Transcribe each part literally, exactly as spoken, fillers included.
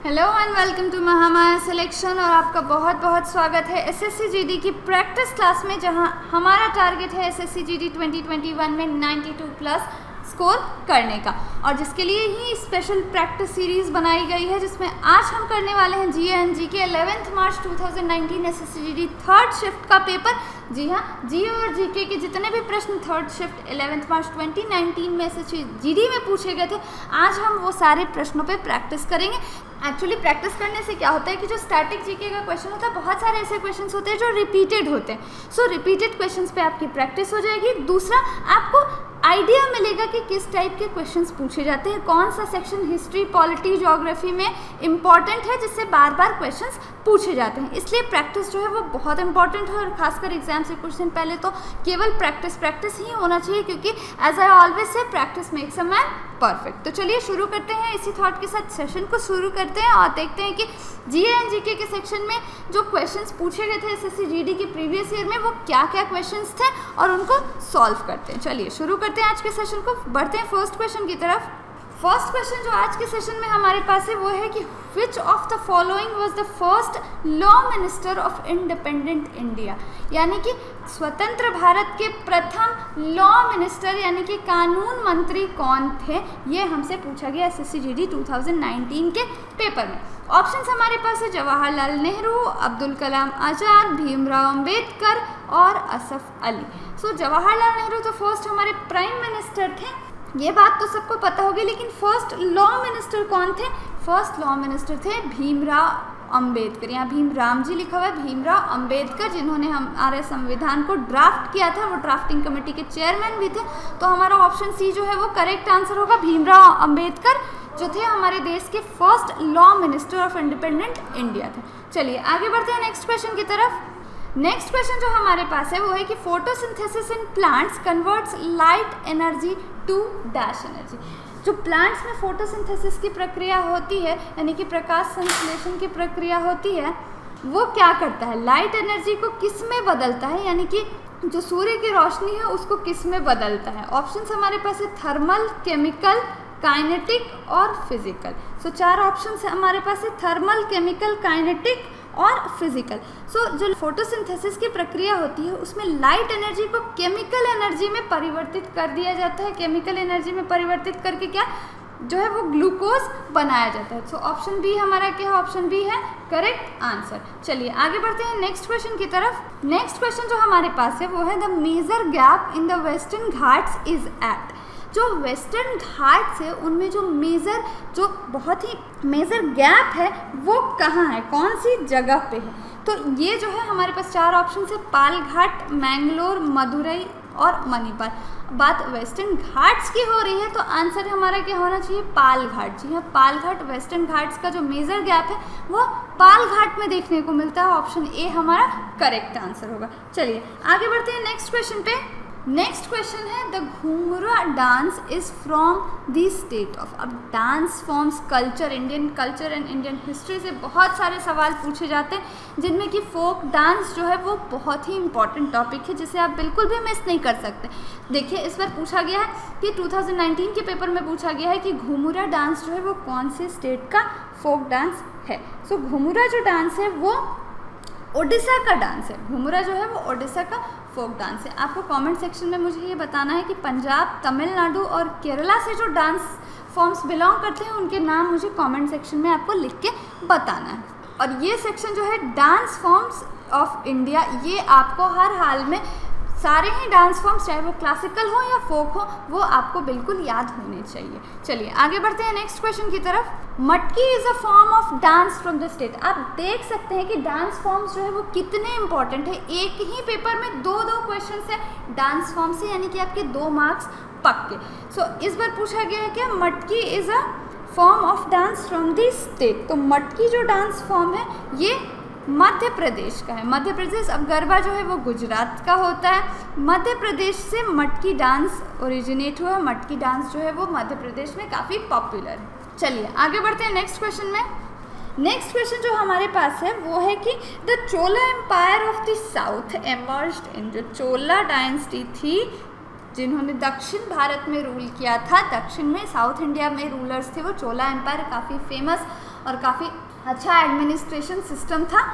Hello and welcome to Mahamaya selection. और आपका बहुत बहुत स्वागत है एसएससी जीडी की प्रैक्टिस क्लास में, जहां हमारा टारगेट है SSC GD twenty twenty one में बानवे प्लस स्कोर करने का, और जिसके लिए ही स्पेशल प्रैक्टिस सीरीज़ बनाई गई है, जिसमें आज हम करने वाले हैं जी एंड जी के eleventh March two thousand nineteen SSC GD third shift का पेपर। जी हाँ, जी और जीके के जितने भी प्रश्न third shift eleventh March twenty nineteen में एसएससी जीडी में पूछे गए थे, आज हम वो सारे प्रश्नों पे प्रैक्टिस करेंगे। एक्चुअली प्रैक्टिस करने से क्या होता है कि जो स्टैटिक जीके का क्वेश्चन होता है, बहुत सारे ऐसे क्वेश्चंस होते हैं जो रिपीटेड होते हैं। सो रिपीटेड क्वेश्चंस पे आपकी प्रैक्टिस हो जाएगी। दूसरा, आपको आइडिया मिलेगा कि किस टाइप के क्वेश्चंस पूछे जाते हैं, कौन सा सेक्शन हिस्ट्री, पॉलिटी, ज्योग्राफी में इंपॉर्टेंट है, जिससे बार बार क्वेश्चंस पूछे जाते हैं। इसलिए प्रैक्टिस जो है वो बहुत इंपॉर्टेंट है, और खासकर एग्जाम से कुछ दिन पहले तो केवल प्रैक्टिस प्रैक्टिस ही होना चाहिए, क्योंकि as I always say practice makes a man perfect. तो चलिए शुरू करते हैं, इसी थॉट के साथ सेशन को शुरू करते हैं और देखते हैं कि जी एंड जीके के सेक्शन में जो क्वेश्चंस पूछे गए थे एसएससी जीडी के प्रीवियस ईयर में, वो क्या क्या क्वेश्चंस थे और उनको सॉल्व करते हैं। चलिए शुरू करते हैं आज के सेशन को, बढ़ते हैं फर्स्ट क्वेश्चन की तरफ। फर्स्ट क्वेश्चन जो आज के सेशन में हमारे पास है वो है कि which of the following was the first law minister of independent India, यानी कि स्वतंत्र भारत के प्रथम लॉ मिनिस्टर यानी कि कानून मंत्री कौन थे, ये हमसे पूछा गया SSC GD two thousand nineteen के पेपर में। ऑप्शंस हमारे पास है जवाहरलाल नेहरू, अब्दुल कलाम आज़ाद, भीमराव अंबेडकर और असफ अली। सो so, जवाहरलाल नेहरू तो फर्स्ट हमारे प्राइम मिनिस्टर थे, ये बात तो सबको पता होगी, लेकिन फर्स्ट लॉ मिनिस्टर कौन थे? फर्स्ट लॉ मिनिस्टर थे भीमराव अंबेडकर। यहाँ भीमराव जी लिखा हुआ है, भीमराव अंबेडकर, जिन्होंने हमारे संविधान को ड्राफ्ट किया था, वो ड्राफ्टिंग कमेटी के चेयरमैन भी थे। तो हमारा ऑप्शन सी जो है वो करेक्ट आंसर होगा। भीमराव अंबेडकर जो थे हमारे देश के first law minister of independent India थे। चलिए आगे बढ़ते हैं नेक्स्ट क्वेश्चन की तरफ। नेक्स्ट क्वेश्चन जो हमारे पास है वो है कि photosynthesis in plants converts light energy to dash energy. जो प्लांट्स में फोटोसिंथेसिस की प्रक्रिया होती है, यानी कि प्रकाश संश्लेषण की प्रक्रिया होती है, वो क्या करता है? लाइट एनर्जी को किस में बदलता है, यानी कि जो सूर्य की रोशनी है उसको किस में बदलता है? ऑप्शंस हमारे पास है थर्मल, केमिकल, काइनेटिक और फिजिकल। सो so, चार ऑप्शंस हमारे पास है थर्मल, केमिकल, काइनेटिक और फिजिकल। सो so, जो फोटोसिंथेसिस की प्रक्रिया होती है उसमें लाइट एनर्जी को केमिकल एनर्जी में परिवर्तित कर दिया जाता है। केमिकल एनर्जी में परिवर्तित करके क्या जो है वो ग्लूकोज बनाया जाता है। सो ऑप्शन बी हमारा क्या है? ऑप्शन बी है करेक्ट आंसर। चलिए आगे बढ़ते हैं नेक्स्ट क्वेश्चन की तरफ। नेक्स्ट क्वेश्चन जो हमारे पास है वो है the major gap in the western Ghats is at. जो वेस्टर्न घाट्स है उनमें जो मेजर जो बहुत ही मेजर गैप है वो कहाँ है, कौन सी जगह पे है? तो ये जो है हमारे पास चार ऑप्शन है, पाल घाट, मैंगलोर, मदुरई और मणिपाल। बात वेस्टर्न घाट्स की हो रही है तो आंसर हमारा क्या होना चाहिए? पाल घाट। जी हाँ, पाल घाट वेस्टर्न घाट्स का जो मेजर गैप है वो पाल घाट में देखने को मिलता है। ऑप्शन ए हमारा करेक्ट आंसर होगा। चलिए आगे बढ़ते हैं नेक्स्ट क्वेश्चन पे। नेक्स्ट क्वेश्चन है the Ghoomar dance is from the state of. अब dance forms, culture, Indian culture and Indian history से बहुत सारे सवाल पूछे जाते हैं, जिनमें कि फोक डांस जो है वो बहुत ही इंपॉर्टेंट टॉपिक है, जिसे आप बिल्कुल भी मिस नहीं कर सकते। देखिए इस बार पूछा गया है कि टू थाउजेंड नाइनटीन के पेपर में पूछा गया है कि घूमरा डांस जो है वो कौन से स्टेट का फोक डांस है। सो so, घूमरा जो डांस है वो ओडिशा का डांस है। घूमरा जो है वो ओडिशा का फोक डांस है। आपको कमेंट सेक्शन में मुझे ये बताना है कि पंजाब, तमिलनाडु और केरला से जो डांस फॉर्म्स बिलोंग करते हैं उनके नाम मुझे कमेंट सेक्शन में आपको लिख के बताना है। और ये सेक्शन जो है डांस फॉर्म्स ऑफ इंडिया, ये आपको हर हाल में सारे ही डांस फॉर्म्स, चाहे वो क्लासिकल हो या फोक हो, वो आपको बिल्कुल याद होने चाहिए। चलिए आगे बढ़ते हैं नेक्स्ट क्वेश्चन की तरफ। Matki is a form of dance from the state. आप देख सकते हैं कि डांस फॉर्म्स जो है वो कितने इंपॉर्टेंट है। एक ही पेपर में दो दो क्वेश्चन है डांस फॉर्म से, यानी कि आपके दो मार्क्स पक्के। सो so, इस बार पूछा गया है कि Matki is a form of dance from the state. तो मटकी जो डांस फॉर्म है ये मध्य प्रदेश का है। मध्य प्रदेश, अब गरबा जो है वो गुजरात का होता है। मध्य प्रदेश से मटकी डांस ओरिजिनेट हुआ है। मटकी डांस जो है वो मध्य प्रदेश में काफ़ी पॉपुलर है। चलिए आगे बढ़ते हैं नेक्स्ट क्वेश्चन में। नेक्स्ट क्वेश्चन जो हमारे पास है वो है कि the Chola empire of the south emerged in. जो चोला डायनेस्टी थी जिन्होंने दक्षिण भारत में रूल किया था, दक्षिण में साउथ इंडिया में रूलर्स थे वो चोला एम्पायर, काफ़ी फेमस और काफ़ी अच्छा एडमिनिस्ट्रेशन सिस्टम था।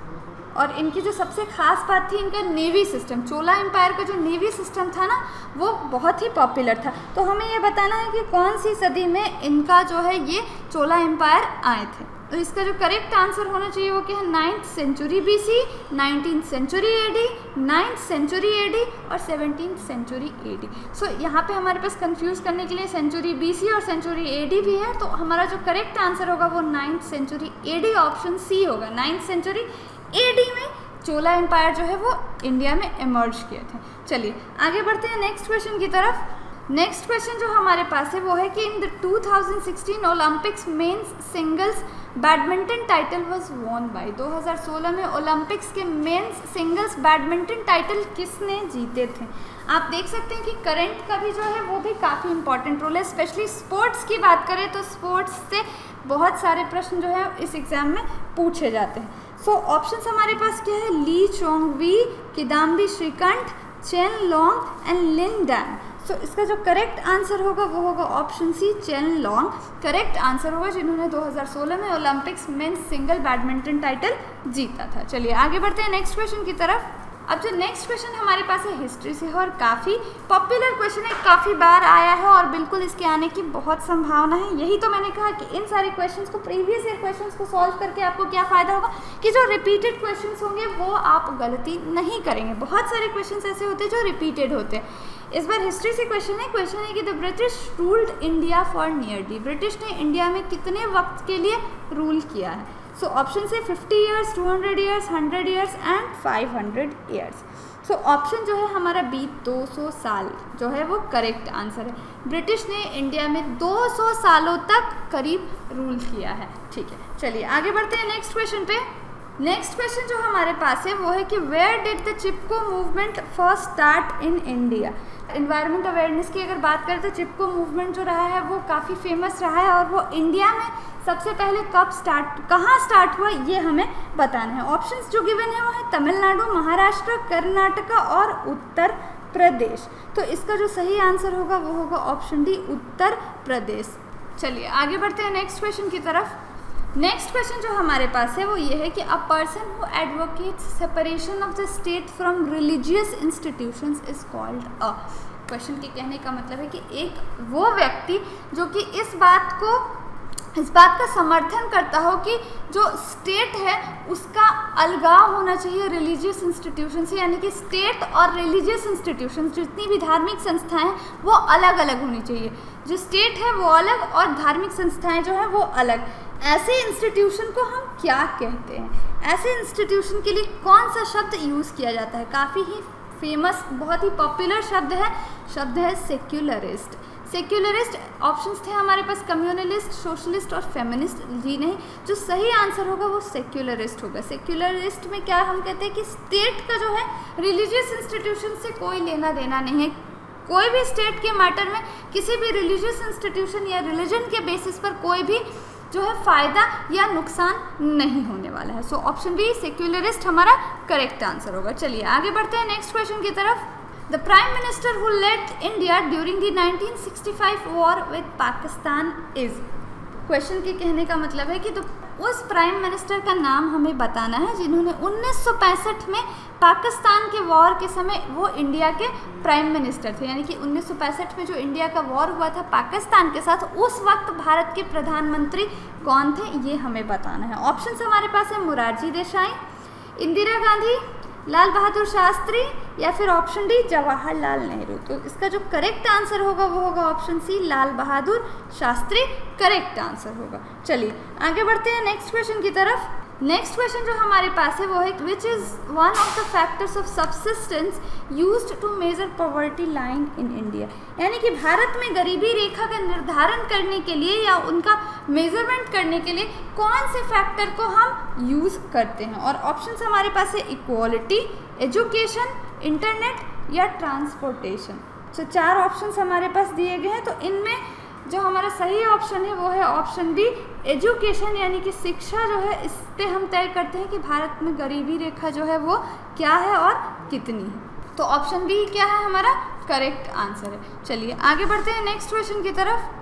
और इनकी जो सबसे ख़ास बात थी इनका नेवी सिस्टम, चोला एम्पायर का जो नेवी सिस्टम था ना वो बहुत ही पॉपुलर था। तो हमें ये बताना है कि कौन सी सदी में इनका जो है ये चोला एम्पायर आए थे। तो इसका जो करेक्ट आंसर होना चाहिए वो क्या है, ninth century BC, nineteen century AD, ninth century AD और सेवनटीन सेंचुरी एडी। सो यहाँ पे हमारे पास कंफ्यूज करने के लिए सेंचुरी बीसी और सेंचुरी एडी भी है, तो हमारा जो करेक्ट आंसर होगा वो ninth century AD, option C होगा। नाइन्थ सेंचुरी एडी में चोला एम्पायर जो है वो इंडिया में इमर्ज किए थे। चलिए आगे बढ़ते हैं नेक्स्ट क्वेश्चन की तरफ। नेक्स्ट क्वेश्चन जो हमारे पास है वो है कि in the two thousand sixteen Olympics men's singles badminton title was won by. दो हज़ार सोलह में ओलंपिक्स के मेंस सिंगल्स बैडमिंटन टाइटल किसने जीते थे। आप देख सकते हैं कि करंट का भी जो है वो भी काफ़ी इंपॉर्टेंट रोल है, स्पेशली स्पोर्ट्स की बात करें तो स्पोर्ट्स से बहुत सारे प्रश्न जो है इस एग्ज़ाम में पूछे जाते हैं। सो so, ऑप्शंस हमारे पास क्या है, Lee Chong Wei, Kidambi Srikanth, Chen Long and Lin Dan. So इसका जो करेक्ट आंसर होगा वो होगा option C, Chen Long correct answer होगा, जिन्होंने दो हज़ार सोलह में Olympics men's single badminton title जीता था। चलिए आगे बढ़ते हैं नेक्स्ट क्वेश्चन की तरफ। अब जो नेक्स्ट क्वेश्चन हमारे पास है हिस्ट्री से है और काफ़ी पॉपुलर क्वेश्चन है, काफ़ी बार आया है और बिल्कुल इसके आने की बहुत संभावना है। यही तो मैंने कहा कि इन सारे क्वेश्चंस को, प्रीवियस ईयर क्वेश्चंस को सॉल्व करके आपको क्या फ़ायदा होगा कि जो रिपीटेड क्वेश्चंस होंगे वो आप गलती नहीं करेंगे। बहुत सारे क्वेश्चंस ऐसे होते हैं जो रिपीटेड होते हैं। इस बार हिस्ट्री से क्वेश्चन है क्वेश्चन है कि the British ruled India for nearly. British ने इंडिया में कितने वक्त के लिए रूल किया है। सो ऑप्शन से fifty years, two hundred years, hundred years and five hundred years. So option जो है हमारा बी, दो सौ साल जो है वो करेक्ट आंसर है। ब्रिटिश ने इंडिया में दो सौ सालों तक करीब रूल किया है। ठीक है, चलिए आगे बढ़ते हैं नेक्स्ट क्वेश्चन पे। नेक्स्ट क्वेश्चन जो हमारे पास है वो है कि where did the Chipko movement first start in India. Environment awareness की अगर बात करें तो चिपको मूवमेंट जो रहा है वो काफ़ी फेमस रहा है और वो इंडिया में सबसे पहले कब स्टार्ट, कहाँ स्टार्ट हुआ ये हमें बताना है। ऑप्शंस जो गिवन है वो है तमिलनाडु, महाराष्ट्र, कर्नाटका और उत्तर प्रदेश। तो इसका जो सही आंसर होगा वो होगा ऑप्शन डी, उत्तर प्रदेश। चलिए आगे बढ़ते हैं नेक्स्ट क्वेश्चन की तरफ। नेक्स्ट क्वेश्चन जो हमारे पास है वो ये है कि a person who advocates separation of the state from religious institutions is called a. Question के कहने का मतलब है कि एक वो व्यक्ति जो कि इस बात को इस बात का समर्थन करता हो कि जो स्टेट है उसका अलगाव होना चाहिए रिलीजियस इंस्टीट्यूशन से, यानी कि स्टेट और रिलीजियस इंस्टीट्यूशन जितनी भी धार्मिक संस्थाएं हैं वो अलग अलग होनी चाहिए। जो स्टेट है वो अलग और धार्मिक संस्थाएं जो है वो अलग। ऐसे इंस्टीट्यूशन को हम क्या कहते हैं, ऐसे इंस्टीट्यूशन के लिए कौन सा शब्द यूज़ किया जाता है। काफ़ी ही फेमस, बहुत ही पॉपुलर शब्द है, शब्द है सेक्युलरिस्ट। सेक्युलरिस्ट ऑप्शंस थे हमारे पास कम्युनलिस्ट, सोशलिस्ट और फेमिनिस्ट। जी नहीं, जो सही आंसर होगा वो सेक्युलरिस्ट होगा। सेक्युलरिस्ट में क्या हम कहते हैं कि स्टेट का जो है रिलीजियस इंस्टीट्यूशन से कोई लेना देना नहीं है। कोई भी स्टेट के मैटर में किसी भी रिलीजियस इंस्टीट्यूशन या रिलीजन के बेसिस पर कोई भी जो है फ़ायदा या नुकसान नहीं होने वाला है। सो ऑप्शन बी सेक्युलरिस्ट हमारा करेक्ट आंसर होगा। चलिए आगे बढ़ते हैं नेक्स्ट क्वेश्चन की तरफ। The prime minister who led India during the nineteen sixty five war with Pakistan is. Question के कहने का मतलब है कि तो उस प्राइम मिनिस्टर का नाम हमें बताना है जिन्होंने उन्नीस सौ पैंसठ में पाकिस्तान के वॉर के समय वो इंडिया के प्राइम मिनिस्टर थे। यानी कि उन्नीस सौ पैंसठ में जो इंडिया का वॉर हुआ था पाकिस्तान के साथ, उस वक्त भारत के प्रधानमंत्री कौन थे ये हमें बताना है। ऑप्शंस हमारे पास है मोरारजी देसाई, इंदिरा गांधी, लाल बहादुर शास्त्री या फिर ऑप्शन डी जवाहरलाल नेहरू। तो इसका जो करेक्ट आंसर होगा वो होगा option C Lal Bahadur Shastri correct answer होगा। चलिए आगे बढ़ते हैं नेक्स्ट क्वेश्चन की तरफ। नेक्स्ट क्वेश्चन जो हमारे पास है वो है which is one of the factors of subsistence used to measure poverty line in India. यानी कि भारत में गरीबी रेखा का निर्धारण करने के लिए या उनका मेजरमेंट करने के लिए कौन से फैक्टर को हम यूज़ करते हैं। और ऑप्शंस हमारे पास है इक्वालिटी, एजुकेशन, इंटरनेट या ट्रांसपोर्टेशन। तो चार ऑप्शंस हमारे पास दिए गए हैं, तो इनमें जो हमारा सही ऑप्शन है वो है ऑप्शन बी एजुकेशन, यानी कि शिक्षा जो है इस पे हम तय करते हैं कि भारत में गरीबी रेखा जो है वो क्या है और कितनी है। तो ऑप्शन बी क्या है हमारा करेक्ट आंसर है। चलिए आगे बढ़ते हैं नेक्स्ट क्वेश्चन की तरफ।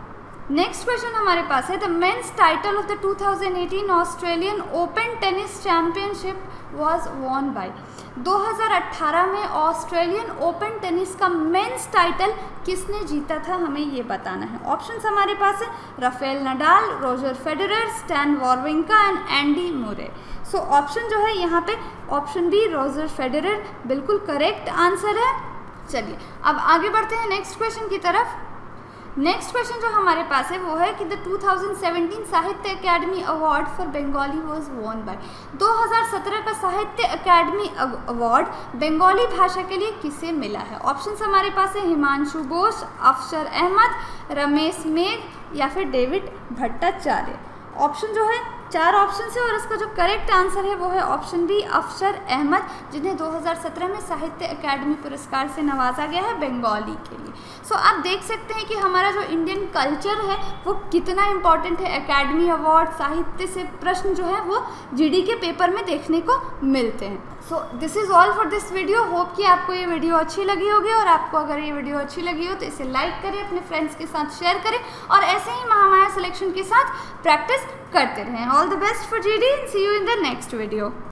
नेक्स्ट क्वेश्चन हमारे पास है, the men's title of the two thousand eighteen Australian Open tennis championship was won by. दो हज़ार अठारह में ऑस्ट्रेलियन ओपन टेनिस का मेंस टाइटल किसने जीता था, हमें ये बताना है। ऑप्शंस हमारे पास है Rafael Nadal, Roger Federer, Stan Wawrinka and Andy Murray. So option जो है यहाँ पे ऑप्शन बी रोजर फेडरर बिल्कुल करेक्ट आंसर है। चलिए अब आगे बढ़ते हैं नेक्स्ट क्वेश्चन की तरफ। नेक्स्ट क्वेश्चन जो हमारे पास है वो है कि the two thousand seventeen Sahitya Akademi award for Bengali was won by. दो हज़ार सत्रह का साहित्य अकेडमी अवार्ड बंगाली भाषा के लिए किसे मिला है। ऑप्शंस हमारे पास है हिमांशु बोस, अफसर अहमद, रमेश मेघ या फिर डेविड भट्टाचार्य। ऑप्शन जो है चार ऑप्शन है और इसका जो करेक्ट आंसर है वो है ऑप्शन बी अफसर अहमद, जिन्हें दो हज़ार सत्रह में साहित्य अकेडमी पुरस्कार से नवाजा गया है बंगाली के लिए। सो so, आप देख सकते हैं कि हमारा जो इंडियन कल्चर है वो कितना इम्पॉर्टेंट है। अकेडमी अवार्ड, साहित्य से प्रश्न जो है वो जीडी के पेपर में देखने को मिलते हैं। So this is all for this video. Hope कि आपको ये वीडियो अच्छी लगी होगी, और आपको अगर ये वीडियो अच्छी लगी हो तो इसे लाइक करें, अपने फ्रेंड्स के साथ शेयर करें और ऐसे ही महामाया सिलेक्शन के साथ प्रैक्टिस करते रहें। All the best for GD and see you in the next video.